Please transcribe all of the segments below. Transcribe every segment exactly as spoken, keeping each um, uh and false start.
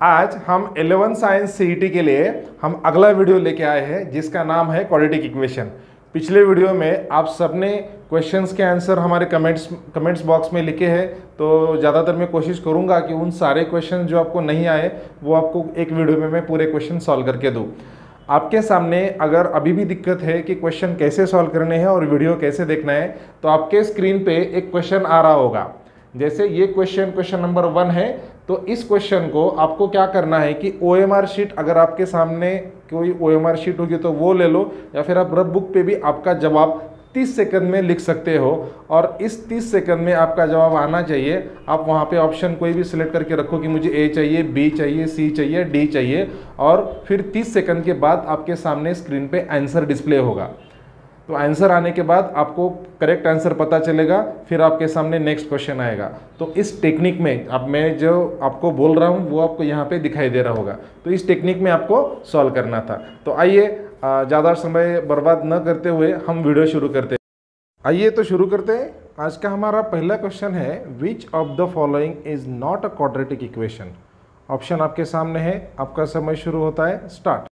आज हम eleven science CET के लिए हम अगला वीडियो लेके आए हैं जिसका नाम है क्वाड्रेटिक इक्वेशन। पिछले वीडियो में आप सबने क्वेश्चंस के आंसर हमारे कमेंट्स कमेंट्स बॉक्स में लिखे हैं, तो ज़्यादातर मैं कोशिश करूंगा कि उन सारे क्वेश्चन जो आपको नहीं आए वो आपको एक वीडियो में मैं पूरे क्वेश्चन सॉल्व करके दूँ। आपके सामने अगर अभी भी दिक्कत है कि क्वेश्चन कैसे सॉल्व करने हैं और वीडियो कैसे देखना है, तो आपके स्क्रीन पे एक क्वेश्चन आ रहा होगा। जैसे ये क्वेश्चन क्वेश्चन नंबर वन है, तो इस क्वेश्चन को आपको क्या करना है कि ओ एम आर शीट, अगर आपके सामने कोई ओ एम आर शीट होगी तो वो ले लो, या फिर आप रफ बुक पे भी आपका जवाब तीस सेकंड में लिख सकते हो। और इस तीस सेकंड में आपका जवाब आना चाहिए। आप वहाँ पे ऑप्शन कोई भी सिलेक्ट करके रखो कि मुझे ए चाहिए, बी चाहिए, सी चाहिए, डी चाहिए, और फिर तीस सेकंड के बाद आपके सामने स्क्रीन पे आंसर डिस्प्ले होगा। तो आंसर आने के बाद आपको करेक्ट आंसर पता चलेगा, फिर आपके सामने नेक्स्ट क्वेश्चन आएगा। तो इस टेक्निक में अब मैं जो आपको बोल रहा हूँ वो आपको यहाँ पे दिखाई दे रहा होगा। तो इस टेक्निक में आपको सॉल्व करना था। तो आइए ज़्यादा समय बर्बाद न करते हुए हम वीडियो शुरू करते हैं। आइए तो शुरू करते हैं। आज का हमारा पहला क्वेश्चन है, which of the following is not a quadratic equation. Option आपके सामने है, आपका समय शुरू होता है, स्टार्ट।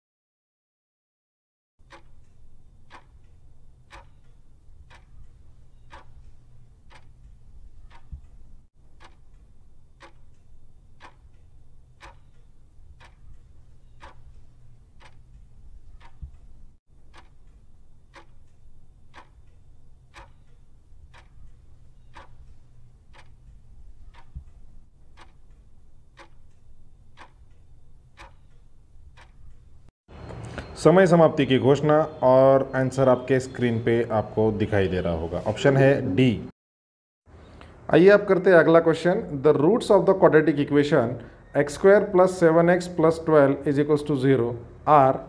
समय समाप्ति की घोषणा और आंसर आपके स्क्रीन पे आपको दिखाई दे रहा होगा। ऑप्शन है डी। आइए आप करते हैं अगला question. The roots of the quadratic equation x square plus seven x plus twelve is equals to zero are.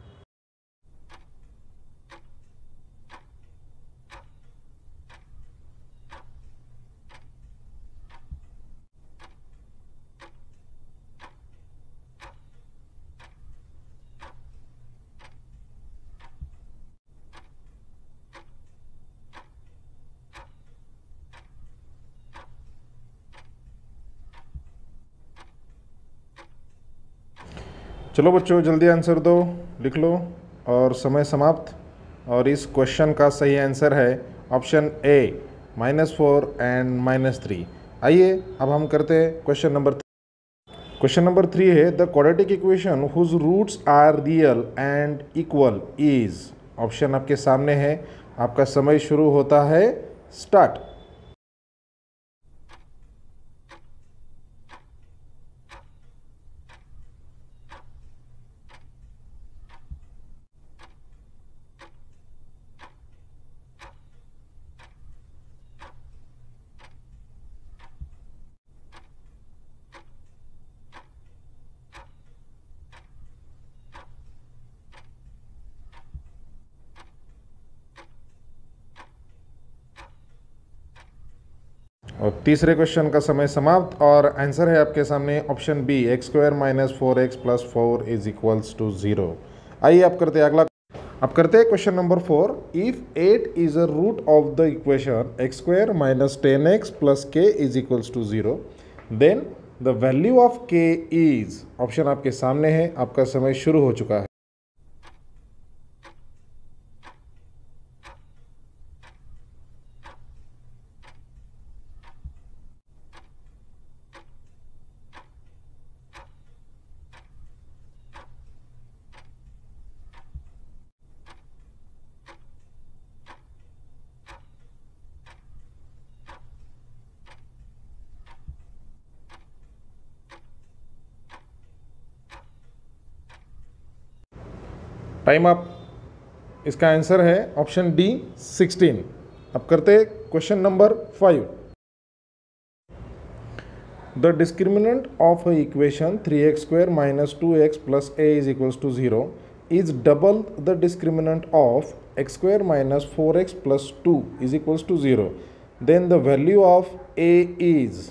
चलो बच्चों जल्दी आंसर दो, लिख लो और समय समाप्त। और इस क्वेश्चन का सही आंसर है option A, minus four and minus three. आइए अब हम करते हैं question number question number three है, the quadratic equation whose roots are real and equal is. Option आपके सामने है, आपका समय शुरू होता है, स्टार्ट। और तीसरे क्वेश्चन का समय समाप्त और आंसर है आपके सामने option B, x square minus four x plus four is equals to zero. आइए आप करते हैं अगला। अब करते हैं question number four. If eight is a root of the equation x square minus ten x plus k is equals to zero, then the value of k is. Option आपके सामने है, आपका समय शुरू हो चुका है। Time up. इसका आंसर है ऑप्शन डी, सिक्सटीन। अब करते हैं question number five. The discriminant of a equation three x square minus two x plus a is equals to zero is double the discriminant of x square minus four x plus two is equals to zero, then the value of a is.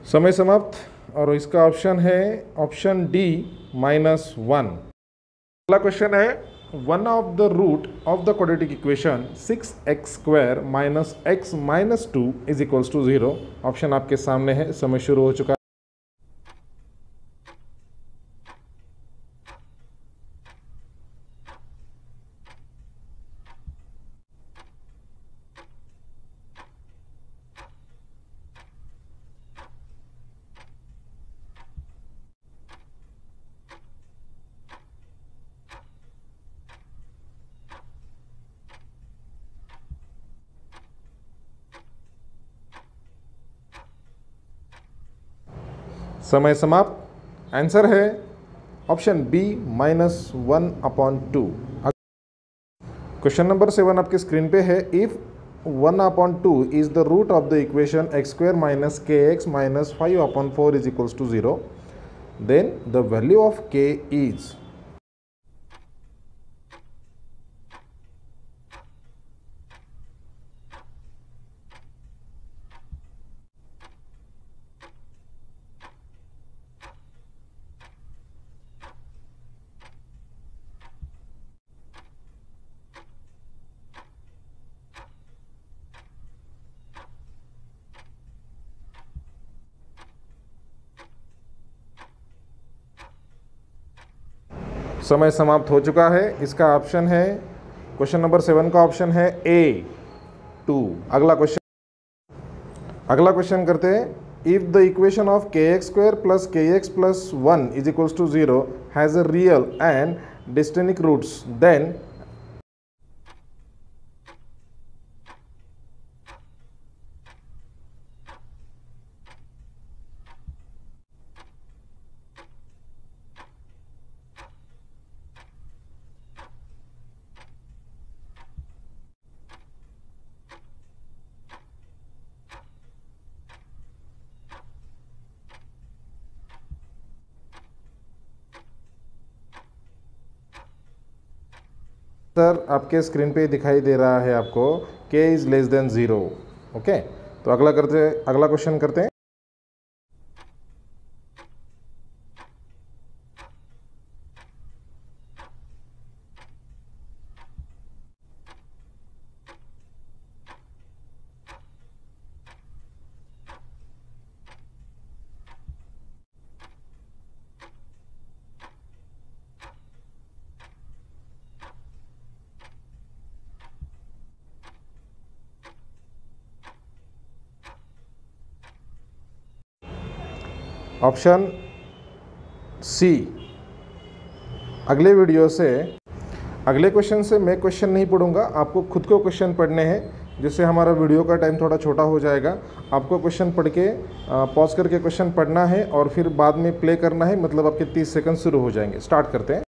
समय समाप्त। और इसका option है option D minus one. अगला question है one of the root of the quadratic equation six x square minus x minus two is equals to zero. Option आपके सामने है, समय शुरू हो चुका है। समय समाप्त। आंसर है option B minus one upon two. Question number seven आपके स्क्रीन पे है। If one upon two is the root of the equation x square minus k x minus five upon four is equals to zero, then the value of k is. समय समाप्त हो चुका है। इसका option है, question number seven का option है A two. अगला क्वेश्चन अगला क्वेश्चन करते हैं। If the equation of k x square plus k x plus one is equals to zero has a real and distinct roots, then sir आपके screen पे दिखाई दे रहा है आपको k is less than zero. Okay, तो अगला करते अगला क्वेश्चन करते हैं। Option C. अगले वीडियो से अगले क्वेश्चन से मैं क्वेश्चन नहीं पढ़ूंगा, आपको खुद को क्वेश्चन पढ़ने हैं, जिससे हमारा वीडियो का टाइम थोड़ा छोटा हो जाएगा। आपको क्वेश्चन पढ़ के पॉज करके क्वेश्चन पढ़ना है और फिर बाद में प्ले करना है, मतलब आपके तीस सेकंड शुरू हो जाएंगे। स्टार्ट करते हैं।